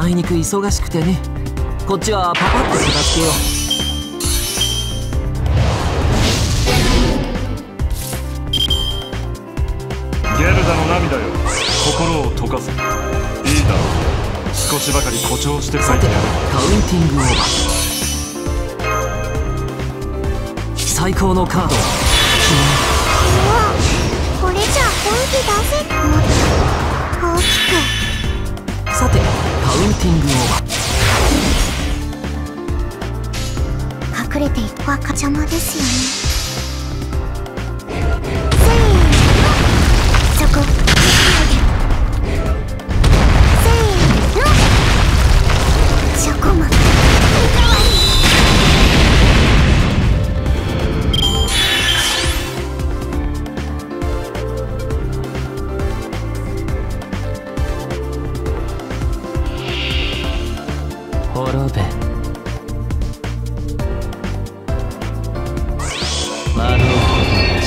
あいにく忙しくてね。こっちはパパッと片付けよう。 ゲルダの涙よ、心を溶かせ。いいだろう、少しばかり誇張して書いてやる。 カウンティングオーバー。最高のカードを決める。 これじゃ本気出せん。もっと大きく。 さてカウンティングオーバー。 隠れていく赤邪魔ですよね。そこ。せーの。チョコマン。 滅べ。惑うことなし。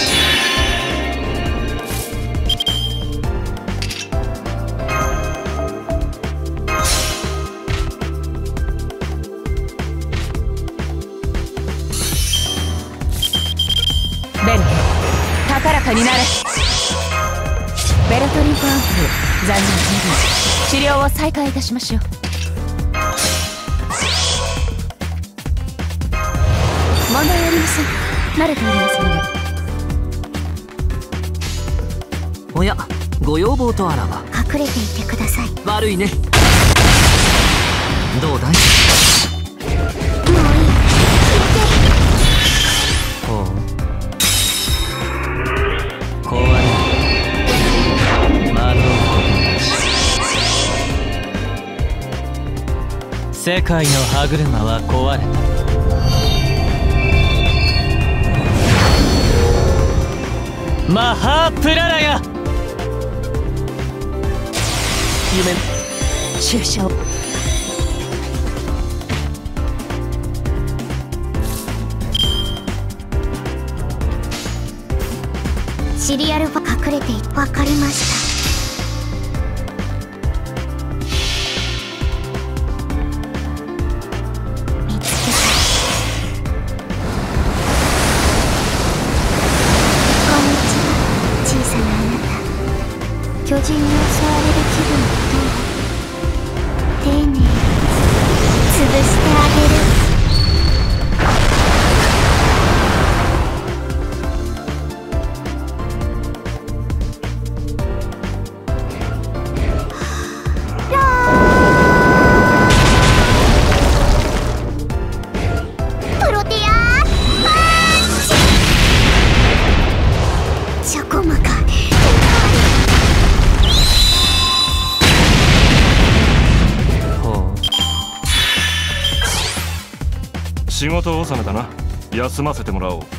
ベル、高らかになれ。ベルトリンコアンプル残念 TV 治療を再開いたしましょう。問題ありません。慣れておりますので。 おや、ご要望とあらば。 隠れていてください。 悪いね。どうだい？ もういい。 ほう。壊れる。惑うことなし。世界の歯車は壊れた。マハープララヤ。夢注射を。 シリアルは隠れていてわかりました。見つけた。こんにちは、小さなあなた。巨人に襲われる気分はどう？丁寧に潰してあげる。プロテアパンチ。チョコマか。 仕事納めだな。休ませてもらおう。